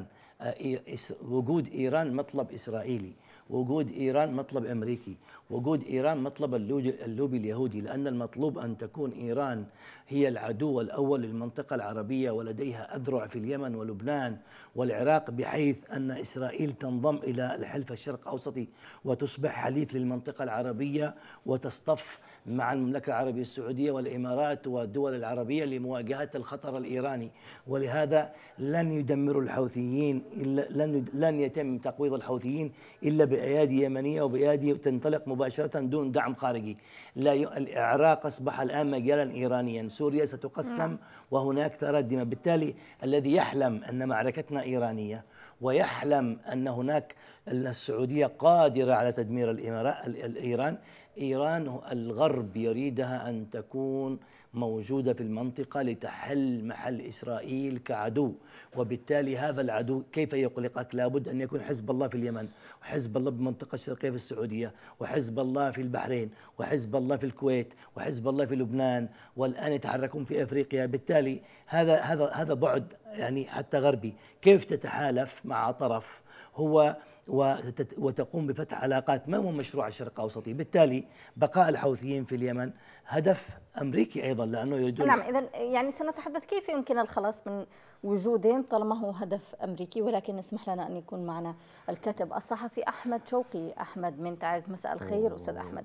وجود إيران مطلب إسرائيلي، وجود إيران مطلب أمريكي، وجود إيران مطلب اللوبي اليهودي، لأن المطلوب أن تكون إيران هي العدو الأول للمنطقة العربية، ولديها أذرع في اليمن ولبنان والعراق، بحيث أن إسرائيل تنضم إلى الحلف الشرق الأوسطي وتصبح حليف للمنطقة العربية وتصطف مع المملكة العربية السعودية والإمارات والدول العربية لمواجهة الخطر الإيراني. ولهذا لن يدمروا الحوثيين إلا لن لن يتم تقويض الحوثيين إلا بأيادي يمنية وبأيادي تنطلق مباشرة دون دعم خارجي. لا ي... العراق أصبح الآن مجالا إيرانيا، سوريا ستقسم وهناك ثارات دماء. بالتالي الذي يحلم أن معركتنا إيرانية ويحلم أن هناك أن السعودية قادرة على تدمير الإمارات إيران، إيران الغرب يريدها أن تكون موجودة في المنطقة لتحل محل إسرائيل كعدو. وبالتالي هذا العدو كيف يقلقك؟ لابد أن يكون حزب الله في اليمن، وحزب الله بالمنطقة الشرقية في السعودية، وحزب الله في البحرين، وحزب الله في الكويت، وحزب الله في لبنان، والآن يتحركون في أفريقيا. بالتالي هذا هذا هذا بعد يعني حتى غربي. كيف تتحالف مع طرف هو وتقوم بفتح علاقات؟ ما هو مشروع الشرق الأوسطي؟ بالتالي بقاء الحوثيين في اليمن هدف أمريكي أيضا، لأنه يريدون. نعم، إذن يعني سنتحدث كيف يمكن الخلاص من وجودهم طالما هو هدف أمريكي. ولكن اسمح لنا أن يكون معنا الكاتب الصحفي أحمد شوقي. أحمد من تعز، مساء الخير أستاذ أحمد.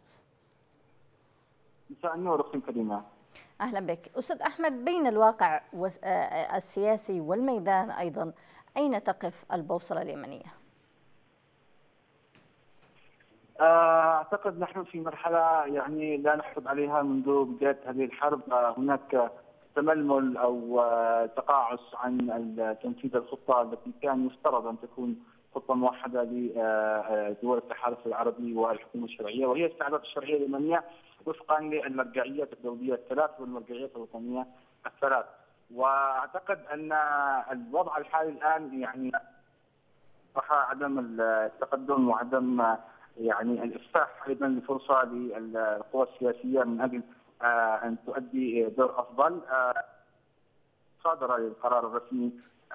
مساء النور أختي كريمة. أهلا بك أستاذ أحمد. بين الواقع السياسي والميدان أيضا، أين تقف البوصلة اليمنية؟ أعتقد نحن في مرحلة يعني لا نحسب عليها منذ بداية هذه الحرب. هناك تململ أو تقاعس عن تنفيذ الخطة التي كان يفترض أن تكون خطة موحدة لدول التحالف العربي والحكومة الشرعية، وهي استعادة الشرعية اليمنية وفقا للمرجعيات الدولية الثلاث والمرجعيات الوطنية الثلاث. وأعتقد أن الوضع الحالي الآن يعني عدم التقدم وعدم يعني الإفساح أيضا لفرصة للقوى السياسية من أجل أن تؤدي دور أفضل. صادر القرار الرسمي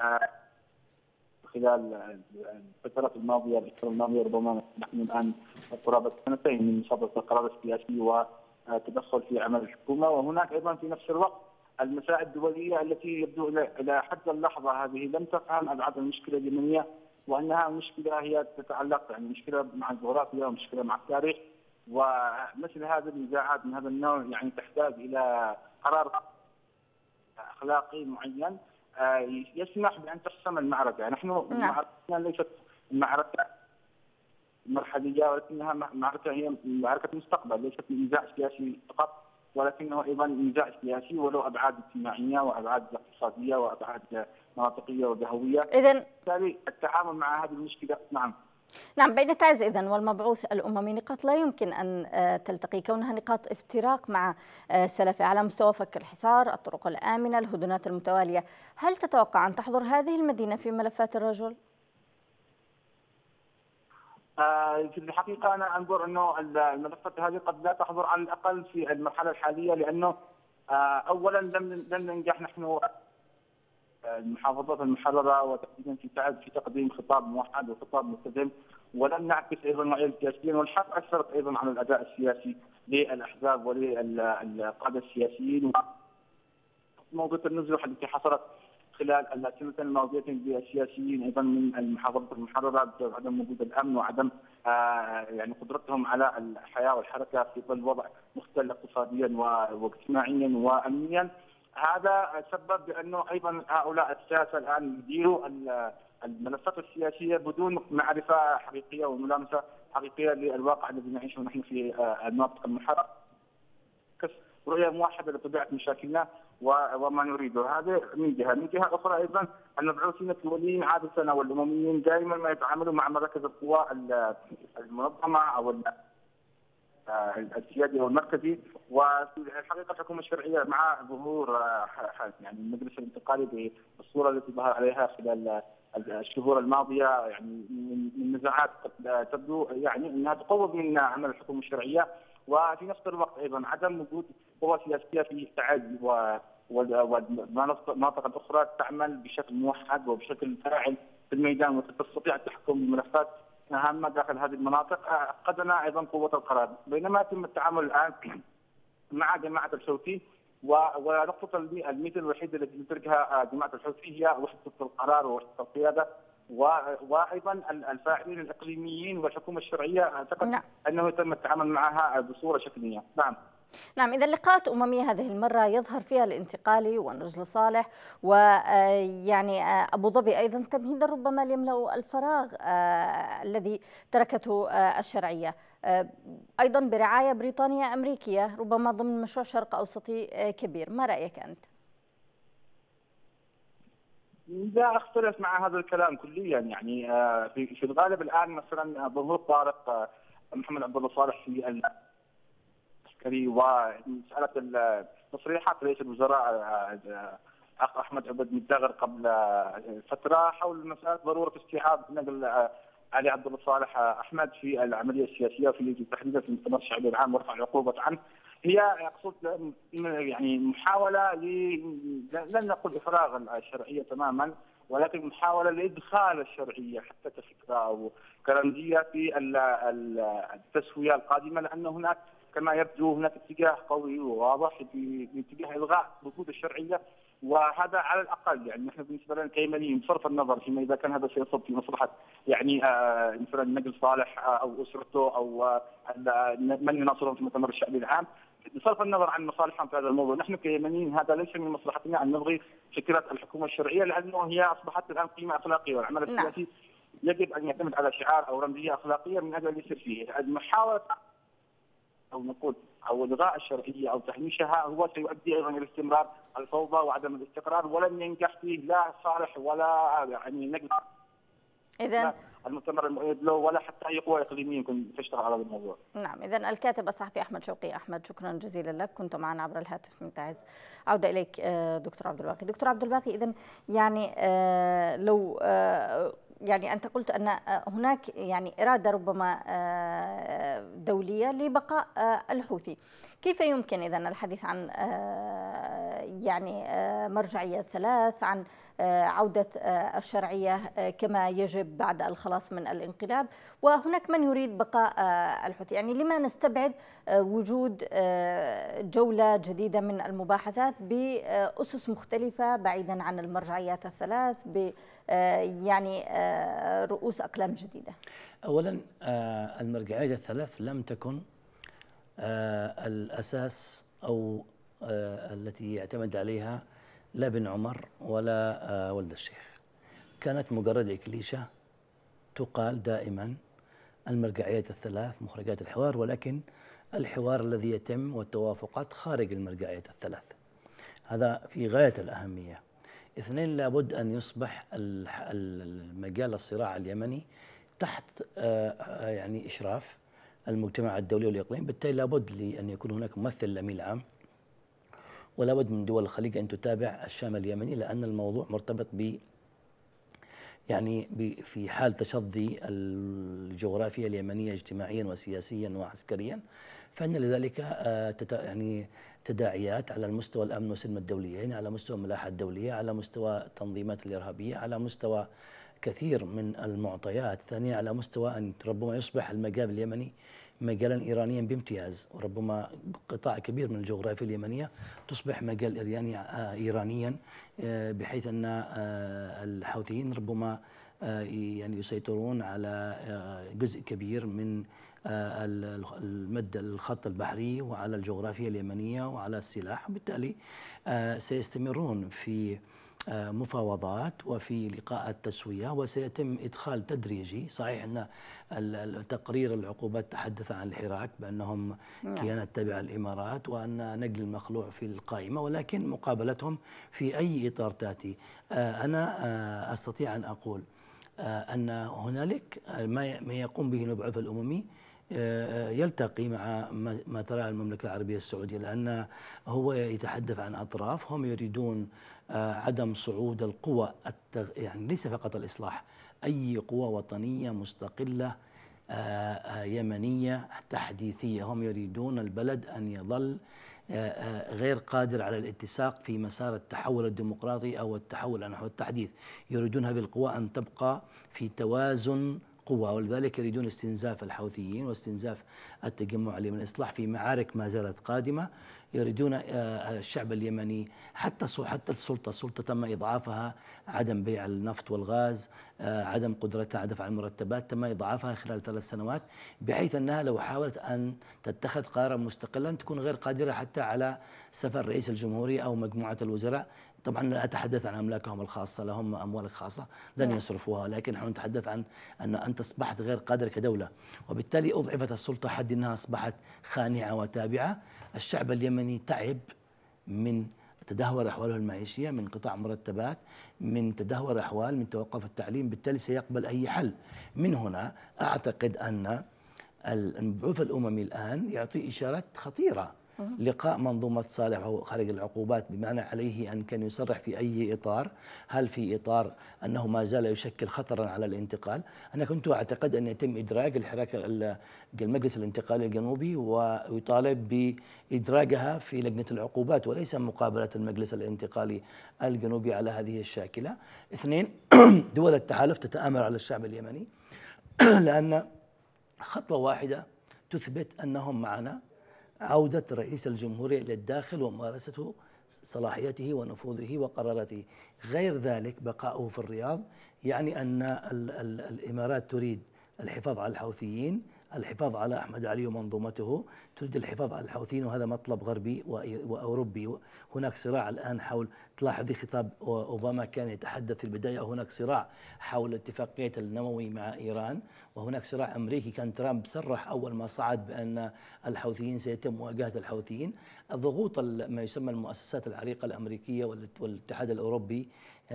خلال الفترة الماضية الفترة الماضية ربما نحن الآن قرابة سنتين من صدر القرار السياسي وتدخل في عمل الحكومة، وهناك أيضا في نفس الوقت المسائل الدولية التي يبدو إلى حد اللحظة هذه لم تفهم أبعاد المشكلة اليمنية، وأنها مشكلة هي تتعلق يعني مشكلة مع الجغرافيا ومشكلة مع التاريخ، ومثل هذه النزاعات من هذا النوع يعني تحتاج إلى قرار أخلاقي معين يسمح بأن تحسم المعركة. نحن معركتنا ليست معركة مرحلية، ولكنها معركة هي معركة مستقبل، ليست نزاع سياسي فقط، ولكنه أيضا نزاع سياسي وله أبعاد اجتماعية وأبعاد اقتصادية وأبعاد مناطقية وجهوية. إذن بالتالي التعامل مع هذه المشكلة. نعم نعم، بين تعز إذن والمبعوث الأممي نقاط لا يمكن أن تلتقي كونها نقاط افتراق مع سلفه على مستوى فك الحصار، الطرق الآمنة، الهدنات المتوالية. هل تتوقع أن تحضر هذه المدينة في ملفات الرجل؟ في الحقيقة أنا أنظر أنه الملفات هذه قد لا تحضر على الأقل في المرحلة الحالية، لأنه أولا لم لم ننجح نحن المحافظات المحررة وتحديدا في تعز في تقديم خطاب موحد وخطاب مستدام، ولم نعكس أيضا الوعي السياسي، والحق أثرت أيضا على الأداء السياسي للأحزاب وللقادة السياسيين. موضوع النزوح التي حصلت خلال السنتين الماضيتين بالسياسيين ايضا من المحافظات المحرره بسبب عدم وجود الامن وعدم آه يعني قدرتهم على الحياه والحركه في ظل وضع مختل اقتصاديا واجتماعيا وامنيا. هذا سبب بانه ايضا هؤلاء الساسه الان يديروا الملفات السياسيه بدون معرفه حقيقيه وملامسه حقيقيه للواقع الذي نعيشه نحن في المناطق المحرره. رؤيه موحده لطبيعه مشاكلنا وما نريده، هذا من جهه، من جهه اخرى ايضا المبعوثين الدوليين عاده والامميين دائما ما يتعاملوا مع مراكز القوى المنظمه او السيادي والمركزي، وفي الحقيقه الحكومه الشرعيه مع ظهور يعني المجلس الانتقالي بالصوره التي ظهر عليها خلال الشهور الماضيه، يعني من نزاعات قد تبدو يعني انها تقوض من عمل الحكومه الشرعيه، وفي نفس الوقت ايضا عدم وجود قوى سياسيه في تعز والمناطق الاخرى تعمل بشكل موحد وبشكل فاعل في الميدان وتستطيع التحكم بملفات هامه داخل هذه المناطق، اقدنا ايضا قوه القرار، بينما يتم التعامل الان مع جماعه الحوثي، ونقطه الميزه الوحيده التي تتركها جماعه الحوثي هي وحده القرار ووحده القياده، وايضا الفاعلين الاقليميين والحكومه الشرعيه اعتقد نعم. انه يتم التعامل معها بصوره شكليه. نعم. نعم، إذا لقاءات أممية هذه المرة يظهر فيها الانتقالي والنجل صالح ويعني أبو ظبي أيضا تمهيدا ربما ليملأ الفراغ الذي تركته الشرعية، أيضا برعاية بريطانية أمريكية ربما ضمن مشروع شرق أوسطي كبير. ما رأيك أنت؟ لا أختلف مع هذا الكلام كليا، يعني في الغالب الآن مثلا ظهور طارق محمد عبد الله صالح في العسكري ومسألة التصريحات رئيس الوزراء أخ أحمد عبد مدغر قبل فترة حول مسألة ضرورة استيعاب نقل علي عبد الله صالح أحمد في العملية السياسية في تحديدا في المؤتمر الشعبي العام ورفع العقوبة عنه، هي اقصد يعني محاولة لن نقول إفراغ الشرعية تماما، ولكن محاولة لإدخال الشرعية حتى كفكرة أو كرمزية في التسوية القادمة، لأن هناك كما يبدو هناك اتجاه قوي وواضح باتجاه إلغاء وجود الشرعية، وهذا على الأقل يعني نحن بالنسبة لنا كيمنيين بصرف النظر فيما إذا كان هذا سيصب في مصلحة يعني آه مثلا نجل صالح آه أو أسرته أو آه من يناصرهم في المؤتمر الشعبي العام، بصرف النظر عن مصالحهم في هذا الموضوع، نحن كيمنيين هذا ليس من مصلحتنا أن نلغي فكرة الحكومة الشرعية، لأنه هي أصبحت الآن قيمة أخلاقية، والعمل السياسي يجب أن يعتمد على شعار أو رمزية أخلاقية من أجل يصير فيه المحاولة أو نقول أو إلغاء الشرعية أو تهميشها هو سيؤدي أيضا إلى استمرار الفوضى وعدم الاستقرار، ولن ينجح فيه لا صالح ولا يعني نجم إذن المؤتمر المؤيد له ولا حتى أي قوى إقليمية يمكن تشتغل على هذا الموضوع. نعم، إذن الكاتب الصحفي أحمد شوقي. أحمد، شكرا جزيلا لك، كنت معنا عبر الهاتف من تعز. عودة إليك دكتور عبد الباقي. دكتور عبد الباقي، إذن يعني لو يعني أنت قلت أن هناك يعني إرادة ربما دولية لبقاء الحوثي، كيف يمكن إذن الحديث عن يعني مرجعية ثلاث، عن عودة الشرعية كما يجب بعد الخلاص من الانقلاب، وهناك من يريد بقاء الحوثي؟ يعني لما نستبعد وجود جولة جديدة من المباحثات بأسس مختلفة بعيدا عن المرجعيات الثلاث ب يعني رؤوس أقلام جديدة؟ أولا المرجعيات الثلاث لم تكن الأساس أو التي يعتمد عليها لا بن عمر ولا ولد الشيخ، كانت مجرد إكليشة تقال دائما المرجعيات الثلاث مخرجات الحوار، ولكن الحوار الذي يتم والتوافقات خارج المرجعيات الثلاث، هذا في غاية الأهمية. اثنين، لابد أن يصبح المجال الصراع اليمني تحت يعني إشراف المجتمع الدولي والإقليمي. بالتالي لابد لأن يكون هناك ممثل للأمين العام، ولا بد من دول الخليج أن تتابع الشام اليمني، لأن الموضوع مرتبط ب يعني في حال تشظي الجغرافيا اليمنية اجتماعيا وسياسيا وعسكريا، فإن لذلك يعني تداعيات على المستوى الأمن والسلم الدوليين، على مستوى الملاحة الدولية، على مستوى التنظيمات الإرهابية، على مستوى كثير من المعطيات. ثانيا على مستوى أن ربما يصبح المجال اليمني مجالا إيرانيا بامتياز، وربما قطاع كبير من الجغرافيا اليمنية تصبح مجال إيراني إيرانيا، بحيث أن الحوثيين ربما يعني يسيطرون على جزء كبير من المد الخط البحري وعلى الجغرافيا اليمنية وعلى السلاح، وبالتالي سيستمرون في مفاوضات وفي لقاءات تسوية، وسيتم إدخال تدريجي. صحيح أن التقرير العقوبات تحدث عن الحراك بأنهم كيانات تابعة للإمارات، وأن نقل المخلوع في القائمة، ولكن مقابلتهم في أي إطار تأتي. أنا أستطيع أن أقول أن هنالك ما يقوم به المبعوث الأممي يلتقي مع ما ترى المملكة العربية السعودية، لأن هو يتحدث عن أطراف هم يريدون عدم صعود القوى التغ... يعني ليس فقط الإصلاح، أي قوى وطنية مستقلة يمنية تحديثية. هم يريدون البلد أن يظل غير قادر على الاتساق في مسار التحول الديمقراطي أو التحول نحو التحديث. يريدون هذه القوى أن تبقى في توازن قوى، ولذلك يريدون استنزاف الحوثيين واستنزاف التجمع اليمني الإصلاح في معارك ما زالت قادمة. يريدون الشعب اليمني حتى حتى السلطة السلطة تم إضعافها، عدم بيع النفط والغاز، عدم قدرتها على دفع المرتبات تم إضعافها خلال ثلاث سنوات، بحيث أنها لو حاولت أن تتخذ قرارا مستقلا تكون غير قادرة حتى على سفر رئيس الجمهورية أو مجموعة الوزراء. طبعا لا أتحدث عن أملاكهم الخاصة، لهم أموال خاصة لن يصرفوها، لكن نحن نتحدث عن أن أنت أصبحت غير قادر كدولة، وبالتالي أضعفت السلطة حد أنها أصبحت خانعة وتابعة. الشعب اليمني تعب من تدهور أحواله المعيشية، من قطاع مرتبات، من تدهور أحوال، من توقف التعليم، بالتالي سيقبل أي حل. من هنا أعتقد أن المبعوث الأممي الآن يعطي إشارات خطيرة. لقاء منظومة صالح خارج العقوبات بمعنى عليه أن كان يصرح في أي إطار، هل في إطار أنه ما زال يشكل خطرا على الانتقال. أنا كنت أعتقد أن يتم إدراج الحراك المجلس الانتقالي الجنوبي ويطالب بإدراجها في لجنة العقوبات وليس مقابلة المجلس الانتقالي الجنوبي على هذه الشاكلة. اثنين، دول التحالف تتآمر على الشعب اليمني لأن خطوة واحدة تثبت أنهم معنا، عودة رئيس الجمهورية إلى الداخل وممارسة صلاحيته ونفوذه وقراراته. غير ذلك بقاؤه في الرياض يعني أن ال ال الإمارات تريد الحفاظ على الحوثيين، الحفاظ على أحمد علي ومنظومته، تريد الحفاظ على الحوثيين، وهذا مطلب غربي وأوروبي. هناك صراع الآن حول، تلاحظي خطاب أوباما كان يتحدث في البداية، هناك صراع حول اتفاقية النووي مع إيران، وهناك صراع أمريكي. كان ترامب صرح أول ما صعد بأن الحوثيين سيتم مواجهة الحوثيين. الضغوط ما يسمى المؤسسات العريقة الأمريكية والاتحاد الأوروبي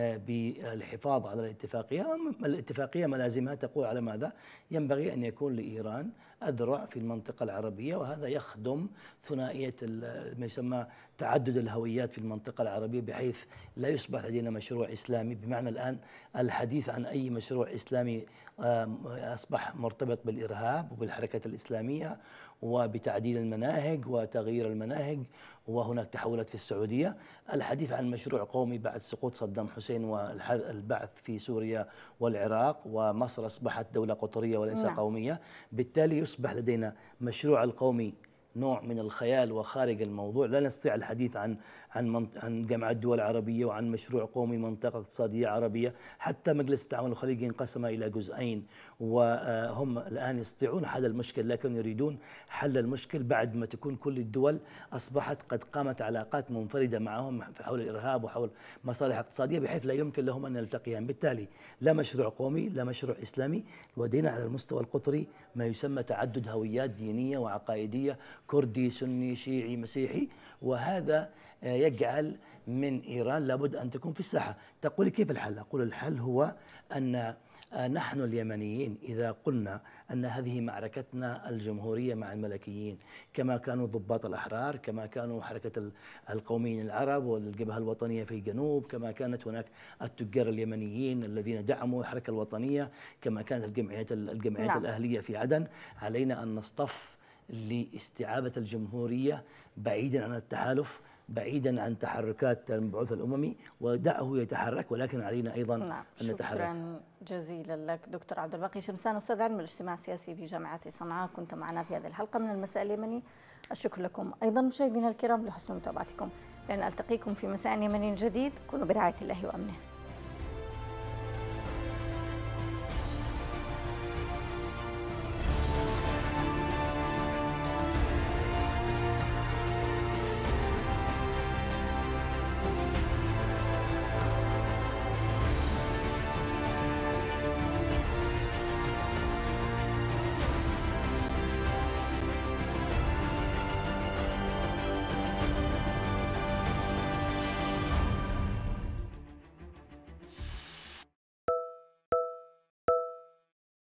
بالحفاظ على الاتفاقية. الاتفاقية ملازمها تقول على ماذا؟ ينبغي أن يكون لإيران أذرع في المنطقة العربية، وهذا يخدم ثنائية ما يسمى تعدد الهويات في المنطقة العربية، بحيث لا يصبح لدينا مشروع إسلامي. بمعنى الآن الحديث عن أي مشروع إسلامي أصبح مرتبط بالإرهاب وبالحركة الإسلامية وبتعديل المناهج وتغيير المناهج، وهناك تحولات في السعودية. الحديث عن مشروع قومي بعد سقوط صدام حسين والبعث في سوريا والعراق، ومصر أصبحت دولة قطرية وليس نعم. قومية. بالتالي يصبح لدينا مشروع القومي نوع من الخيال وخارج الموضوع. لا نستطيع الحديث عن عن عن جامعة الدول العربية وعن مشروع قومي منطقة اقتصادية عربية. حتى مجلس التعاون الخليجي انقسم إلى جزئين، وهم الآن يستطيعون حل المشكل، لكن يريدون حل المشكل بعد ما تكون كل الدول أصبحت قد قامت علاقات منفردة معهم حول الإرهاب وحول مصالح اقتصادية، بحيث لا يمكن لهم أن يلتقيان. بالتالي لا مشروع قومي، لا مشروع إسلامي. ودينا على المستوى القطري ما يسمى تعدد هويات دينية وعقائدية، كردي سني شيعي مسيحي، وهذا يجعل من إيران لابد أن تكون في الساحة. تقول كيف الحل؟ أقول الحل هو أن نحن اليمنيين إذا قلنا أن هذه معركتنا الجمهورية مع الملكيين، كما كانوا ضباط الأحرار، كما كانوا حركة القوميين العرب والجبهة الوطنية في الجنوب، كما كانت هناك التجار اليمنيين الذين دعموا الحركة الوطنية، كما كانت الجمعيات الجمعيات نعم. الأهلية في عدن، علينا أن نصطف لاستعادة الجمهورية بعيدا عن التحالف، بعيدا عن تحركات المبعوث الأممي، ودعه يتحرك، ولكن علينا أيضا نعم. أن نتحرك. شكرا جزيلا لك دكتور عبد الباقي شمسان، أستاذ علم الاجتماع السياسي بجامعة صنعاء، كنت معنا في هذه الحلقة من المساء اليمني. الشكر لكم أيضا مشاهدينا الكرام لحسن متابعتكم، لأن ألتقيكم في مساء يمني جديد. كونوا برعاية الله وأمنه.